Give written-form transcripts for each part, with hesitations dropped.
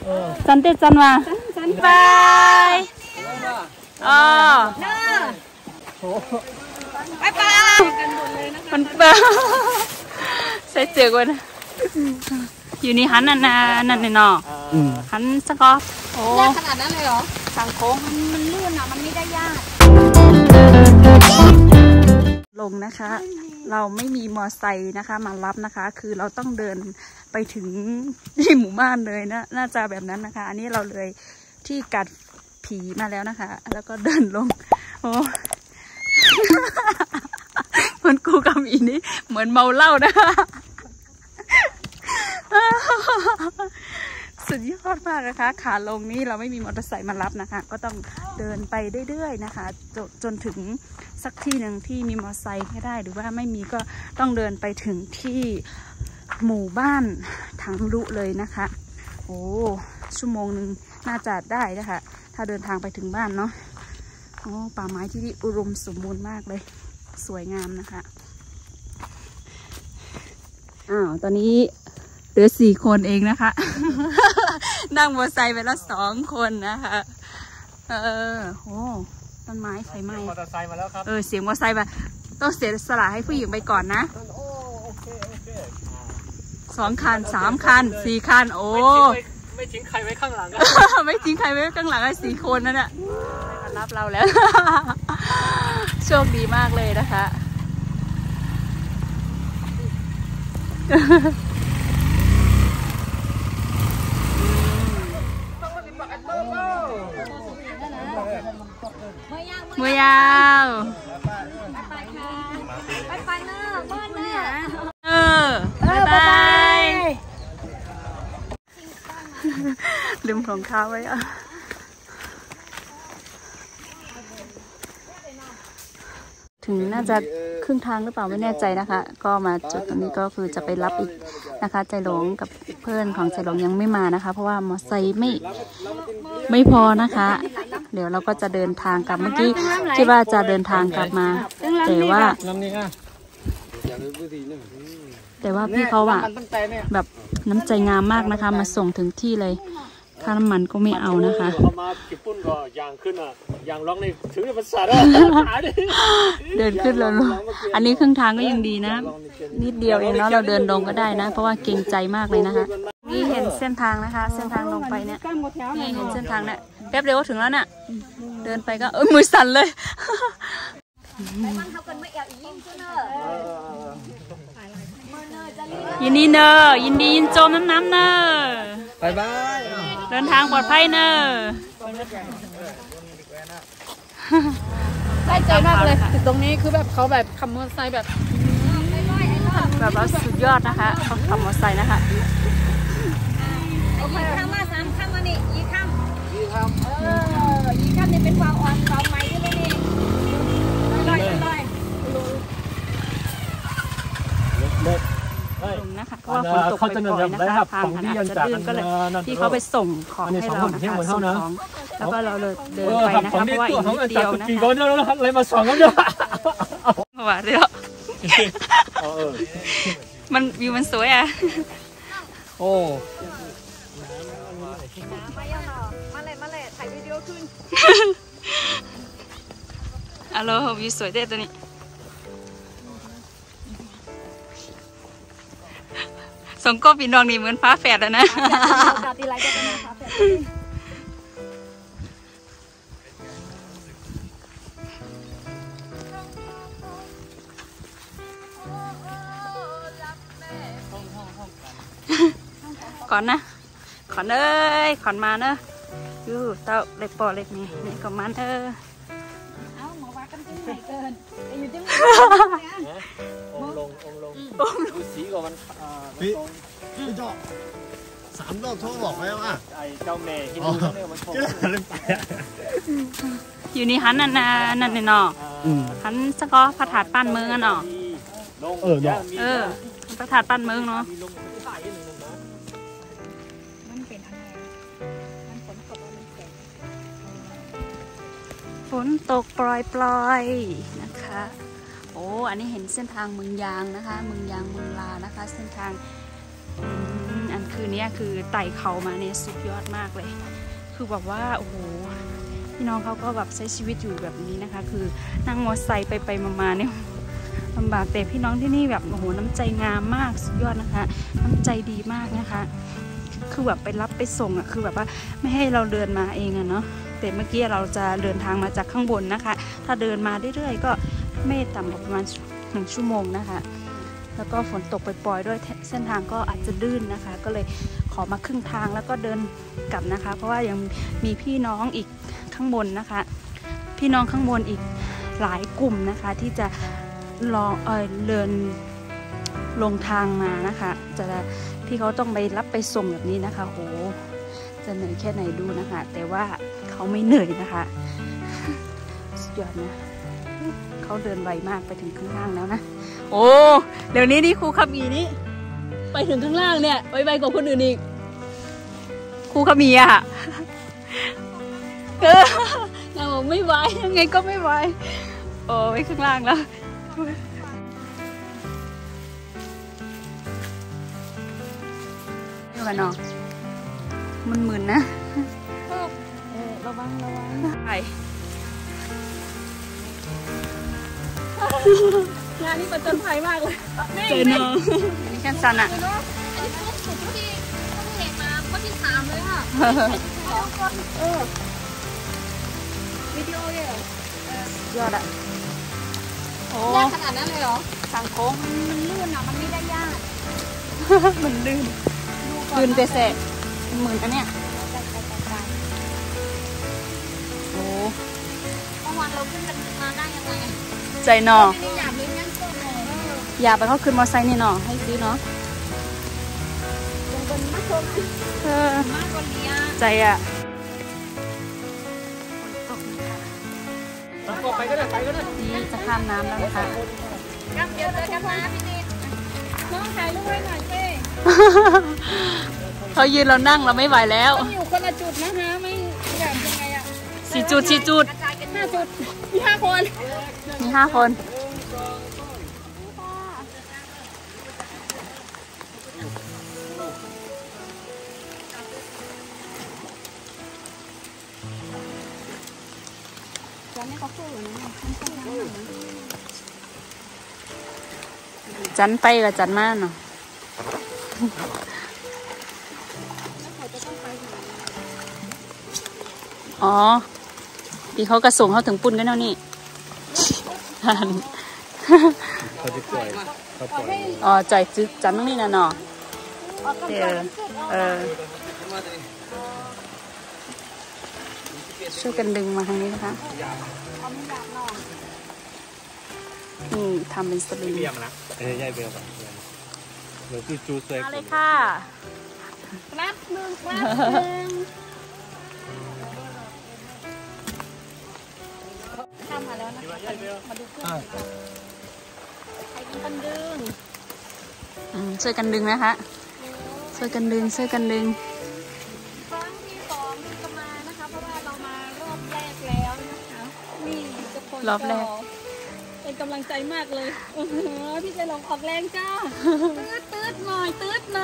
สันเตจันวาบายอ๋อไปไปมันเปล่าใส่เจือกวันอยู่นี่หันนั่นเนี่ยเนาะหันสกอตโอ้ขนาดนั้นเลยเหรอทางโค้งมันลื่นอ่ะมันไม่ได้ยากลงนะคะเราไม่มีมอไซค์นะคะมารับนะคะคือเราต้องเดินไปถึงที่หมู่บ้านเลยนะน่าจะแบบนั้นนะคะอันนี้เราเลยที่กัดผีมาแล้วนะคะแล้วก็เดินลงโอ้คนกูกับอีนี่เหมือนเมาเหล้านะคะสุดยอดมากนะคะขาลงนี้เราไม่มีมอเตอร์ไซค์มารับนะคะก็ต้องเดินไปเรื่อยๆนะคะจนถึงสักที่หนึ่งที่มีมอเตอร์ไซค์ให้ได้หรือว่าไม่มีก็ต้องเดินไปถึงที่หมู่บ้านถังลุเลยนะคะโอ้ชั่วโมงหนึ่งน่าจะได้นะคะถ้าเดินทางไปถึงบ้านเนาะโอ้ป่าไม้ที่นี่อุดมสมบูรณ์มากเลยสวยงามนะคะตอนนี้เหลือ4 คนเองนะคะ นั่งมอเตอร์ไซค์ไปแล้ว2 คนนะคะโอ้ต้นไม้ไฟไหม้มอเตอร์ไซค์มาแล้วครับเสียงมอเตอร์ไซค์มาต้องเสียสละให้ผู้หญิงไปก่อนนะ2 คัน3 คัน4 คันโอ้ไม่ทิ้งใครไว้ข้างหลัง ไม่ทิ้งใครไว้ข้างหลัง4 คนนั่นแหละมารับเราแล้ว โชคดีมากเลยนะคะมือยาวไปเนอะบ้านเนอะบายลืมของข้าวไว้อะถึงน่าจะครึ่งทางหรือเปล่าไม่แน่ใจนะคะก็มาจุดตรงนี้ก็คือจะไปรับอีกนะคะใจหลงกับเพื่อนของใจหลงยังไม่มานะคะเพราะว่ามอไซค์ไม่พอนะคะเดี๋ยวเราก็จะเดินทางกลับเมื่อกี้คิดว่าจะเดินทางกลับมาแต่ว่าพี่เขาอะแบบน้ำใจงามมากนะคะมาส่งถึงที่เลยค่าน้ำมันก็ไม่เอานะคะเดินขึ้นแล้วอันนี้ครึ่งทางก็ยังดีนะนิดเดียวเองเนาะเราเดินลงก็ได้นะเพราะว่าเกรงใจมากเลยนะคะนี่เห็นเส้นทางนะคะเส้นทางลงไปเนี่ยนี่เห็นเส้นทางเนี่ยแป๊บเดียวก็ถึงแล้วน่ะเดินไปก็มือสั่นเลยยินดีเนอะยินดียินโจมน้ำเนอะบายบายเดินทางปลอดภัยเนอะได้ใจมากเลยตรงนี้คือแบบเขาแบบขับมอเตอร์ไซค์แบบว่าสุดยอดนะคะเขาขับมอเตอร์ไซค์นะคะยี่ข้ามมา3 ข้ามมานี่ยี่ข้ามยี่ข้ามนี่เป็นวาวอ่อนวาวใหม่ใช่ไหมนี่ลอยนะคะเพราะว่าฝนตกบ่อยๆนะคะทางอาจจะลื่นก็เลยที่เขาไปส่งของให้เรานะคะส่งของแล้วก็เราเลยเดินไปนะคะเพราะว่าอีกนิดเดียวนะคะอะไรมา2 กันเยอะว่าเดี๋ยวมันวิวมันสวยอ่ะโอ้มาเลยถ่ายวิดีโอขึ้นฮัลโหลวิวสวยเด็ดตัวนี้สงก็ปีนองนี่เหมือนฟ้าแฝดแล้วนะก่อนนะขอนเอ้ยขอนมาเนอะยูเต่าเล็กปอเล็กนี่ก็มันเอาหมอว่ากันที่ไหนเกินอยู่ที่องลงดูสีก่อนมันพี่เจ้า3 รอบโทรบอกแล้วอ่ะไอ้เจ้าแม่ที่นี่เนี่ยมันโทรอยู่นี่หันนั่นเนี่ยเนาะหันสกอพระธาตุปั้นเมืองอ่ะเนาะพระธาตุปั้นเมืองเนาะฝนตกปล่อยนะคะโอ้อันนี้เห็นเส้นทางเมืองยางนะคะเมืองยางเมืองลานะคะเส้นทางอันคคืนนี้คือไต่เขามาเนี่ยสุดยอดมากเลยคือแบบว่าโอ้โหพี่น้องเขาก็แบบใช้ชีวิตอยู่แบบนี้นะคะคือนั่งมอเตอร์ไซค์ไปมาเนี่ยลำบากแต่พี่น้องที่นี่แบบโอ้โหน้ำใจงามมากสุดยอดนะคะน้ำใจดีมากนะคะคือแบบไปรับไปส่งอ่ะคือแบบว่าไม่ให้เราเดินมาเองอะเนาะแต่เมื่อกี้เราจะเดินทางมาจากข้างบนนะคะถ้าเดินมาเรื่อยๆก็ไม่ต่ำกว่าประมาณ1 ชั่วโมงนะคะแล้วก็ฝนตกปล่อยๆด้วยเส้นทางก็อาจจะลื่นนะคะก็เลยขอมาครึ่งทางแล้วก็เดินกลับนะคะเพราะว่ายังมีพี่น้องอีกข้างบนนะคะพี่น้องข้างบนอีกหลายกลุ่มนะคะที่จะรอเดินลงทางมานะคะจะที่เขาต้องไปรับไปส่งแบบนี้นะคะโหจะเหนื่อยแค่ไหนดูนะคะแต่ว่าเขาไม่เหนื่อยนะคะสุดยอดนะเขาเดินไวมากไปถึงข้างล่างแล้วนะโอ้เดี๋ยวนี้นี่ครูขมีนี่ไปถึงข้างล่างเนี่ยไวกว่าคนอื่นอีกครูขมีอะเราบอกไม่ไหวยังไงก็ไม่ไหวโอ้ไปข้างล่างแล้วนี่กันเนาะมันมึนนะระวังไปงานนี้ประจนภัยมากเลยเจอเนาะนี่กันสันอ่ะอันนี้เป็นจุดที่ต้องเห็นมาข้อที่3เลยค่ะวิดีโอเลยเหรอยอดอ่ะโอ้ยากขนาดนั้นเลยเหรอทางโค้งมันลื่นอ่ะมันไม่ได้ยากมันลื่นลื่นเตะเสะเหมือนกันเนี่ยโอ้เมื่อวานเราขึ้นกันมาได้ยังไงใจหนออย่าไปเขาขึ้นมอไซค์นี่หนอให้ซื้อเนาะบนมาชมมากกว่านี้ใจอ่ะไปก็ได้นี่จะข้ามน้ำแล้วนะคะกำเดียวเจอกันนะพี่นิดน้องถ่ายรูปให้หน่อยเจ้เขายืนเรานั่งเราไม่ไหวแล้วอยู่คนละจุดนะคะไม่แบบยังไงอ่ะ 4 จุด5 จุดมี5 คนจันไปกับจันมาเนาะอ๋อพี่เขากระส่งเขาถึงปุ่นกันแล้วนี่เขาจะปล่อยอ๋อใจจืดจันตรงนี้นะเนาะช่วยกันดึงมาทางนี้นะคะนี่ทำเป็นสลิงใหญ่เบลเดี๋ยวคือจูเซ่มาเลยค่ะครับมึงทำมาแล้วนะคะมาดูกุ้งใครเป็นคนดึงช่วยกันดึงนะคะช่วยกันดึงครั้งที่2ที่จะมานะคะเพราะว่าเรามารอบแรกแล้วนะคะนี่ทุกคนรอบแรกเป็นกำลังใจมากเลยพี่จะลองออกแรงจ้าตืดหน่อย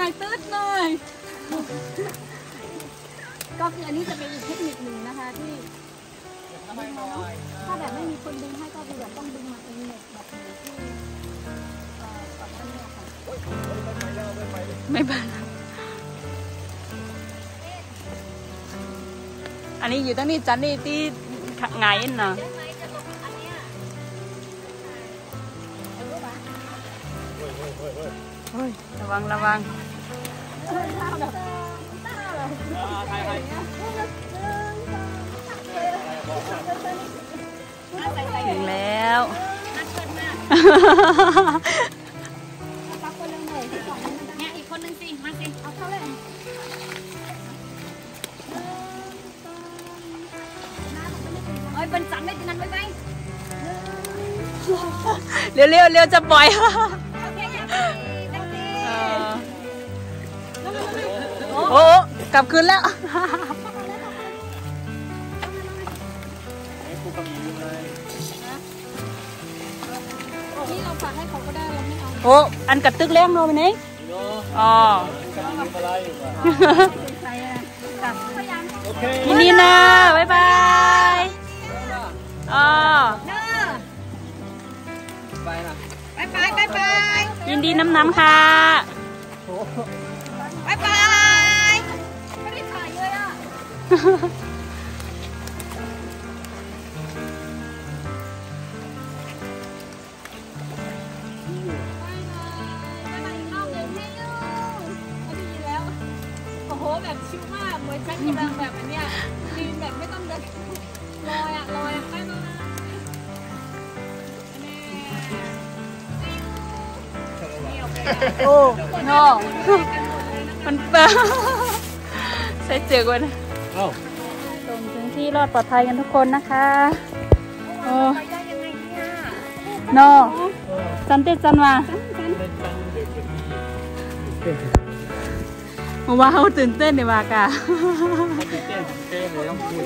ก็คืออันนี้จะเป็นอีกเทคนิคหนึ่งนะคะที่ถ้าแบบไม่มีคนดึงให้ก็คือแบบต้องดึงมาเป็นเน็ตแบบนี้ที่ก่อนหน้านี้ค่ะไม่บ้าอันนี้อยู่ตั้งนี้จันนี่ที่ไงเนาะระวังถึงแล้วเนี่ยอีกคนนึงสิมาสิเอาเข้าเลยเอ้ยเป็นจันไม่ติดนั้นไว้ไหมเร็วจะปล่อยโอ้กลับคืนแล้วนี่เราฝากให้เขาก็ได้เราไม่เอาโอ้อันกัดตึกแรงเราไปไหนอ๋ออะไร โอเคยินดีนะบ๊ายบายอ๋อบายบายยินดีน้ำค่ะบายบายไม่ได้ถ่ายเลยอ่ะโอ้โหแบบชิวมากเหมือนฉันกำลังแบบอันเนี้ยยืนแบบไม่ต้องเดินลอยอ่ะไม่ต้องนะโอ้โน่มันเปล่าใส่เจือกวันเอ้าส่งถึงที่รอดปลอดภัยกันทุกคนนะคะโอ้โน่จันเต้จันมาว่าเขาตื่นเต้นในวากาเต้นเลยต้องพูด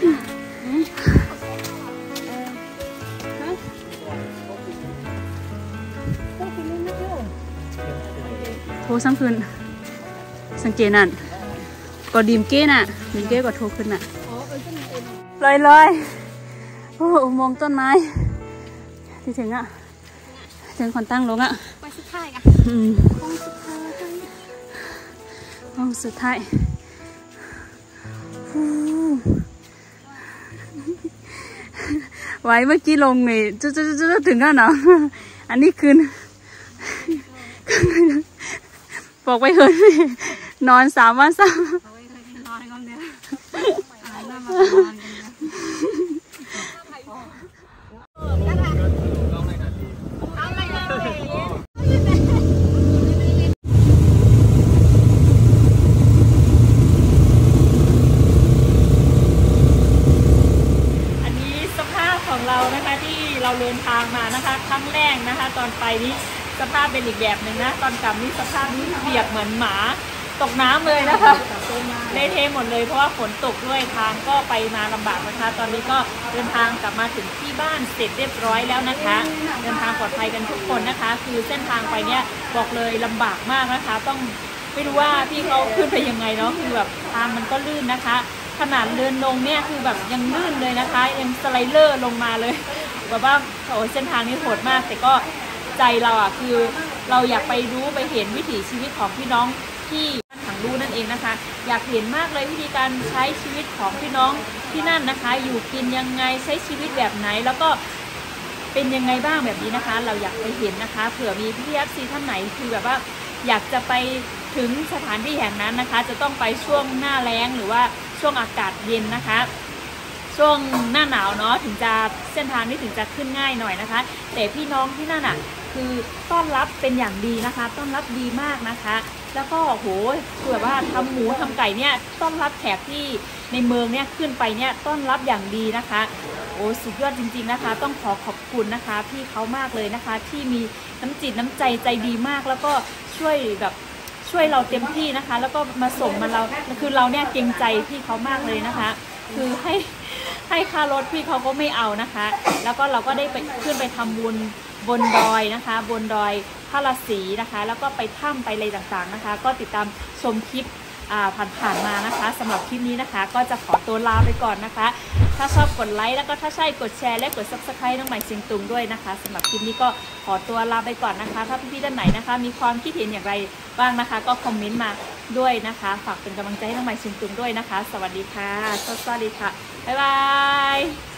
โทรซ้ำคืนสังเกตนั่นก็ดีมเก้น่ะดีมเก้ก็โทรขึ้นน่ะลอยโอ้อุโมงค์ต้นไม้ที่ถึงอ่ะถึงคนตั้งลงอ่ะไปสุดท้ายกันห้องสุดท้ายไว้เมื่อกี้ลงนี่จุ๊ถึงกันเนาะอันนี้คืนบอกไปเถอะนอน3 วัน3เรานะคะที่เราเดินทางมานะคะครั้งแรกนะคะตอนไปนี้สภาพเป็นอีกแบบหนึ่งนะตอนกลับนี้สภาพนี้เปียกเหมือนหมาตกน้ำเลยนะคะเละเทะหมดเลยเพราะว่าฝนตกด้วยทางก็ไปมาลำบากนะคะตอนนี้ก็เดินทางกลับมาถึงที่บ้านเสร็จเรียบร้อยแล้วนะคะเดินทางปลอดภัยกันทุกคนนะคะคือเส้นทางไปเนี่ยบอกเลยลำบากมากนะคะต้องไม่รู้ว่าพี่เขาขึ้นไปยังไงเนาะคือแบบทางมันก็ลื่นนะคะขนาดเดินลงเนี่ยคือแบบยังลื่นเลยนะคะยังสไลเดอร์ลงมาเลยแบบว่าโอ้เส้นทางนี้โหดมากแต่ก็ใจเราอ่ะคือเราอยากไปรู้ไปเห็นวิถีชีวิตของพี่น้องที่บ้านถังรูนั่นเองนะคะอยากเห็นมากเลยวิธีการใช้ชีวิตของพี่น้องที่นั่นนะคะอยู่กินยังไงใช้ชีวิตแบบไหนแล้วก็เป็นยังไงบ้างแบบนี้นะคะเราอยากไปเห็นนะคะเผื่อมีพี่FCท่านไหนคือแบบว่าอยากจะไปถึงสถานที่แห่งนั้นนะคะจะต้องไปช่วงหน้าแล้งหรือว่าช่วงอากาศเย็นนะคะช่วงหน้าหนาวเนาะถึงจะเส้นทางนี้ถึงจะขึ้นง่ายหน่อยนะคะแต่พี่น้องที่นั่นอ่ะคือต้อนรับเป็นอย่างดีนะคะต้อนรับดีมากนะคะแล้วก็โหคือแบบว่าทำหมูทำไก่เนี่ยต้อนรับแขกที่ในเมืองเนี่ยขึ้นไปเนี่ยต้อนรับอย่างดีนะคะโอ้สุดยอดจริงๆนะคะต้องขอบคุณนะคะพี่เขามากเลยนะคะที่มีน้ำจิตน้ำใจใจดีมากแล้วก็ช่วยเราเต็มที่นะคะแล้วก็มาส่งมาเราคือเราเนี่ยเกรงใจพี่เขามากเลยนะคะคือให้ค่ารถพี่เขาก็ไม่เอานะคะแล้วก็เราก็ได้ไปขึ้นไปทำบุญบนดอยนะคะบนดอยพระฤาษีนะคะแล้วก็ไปถ้ำไปอะไรต่างๆนะคะก็ติดตามชมคลิปผ่านมานะคะสำหรับคลิปนี้นะคะก็จะขอตัวลาไปก่อนนะคะถ้าชอบกดไลค์แล้วก็ถ้าใช่กดแชร์และกด Subscribe น้องใหม่เสียงตุงด้วยนะคะสำหรับคลิปนี้ก็ขอตัวลาไปก่อนนะคะถ้าพี่ๆท่านไหนนะคะมีความคิดเห็นอย่างไรบ้างนะคะก็คอมเมนต์มาด้วยนะคะฝากเป็นกำลังใจให้น้องใหม่เสียงตุงด้วยนะคะสวัสดีค่ะสวัสดีค่ะบ๊ายบาย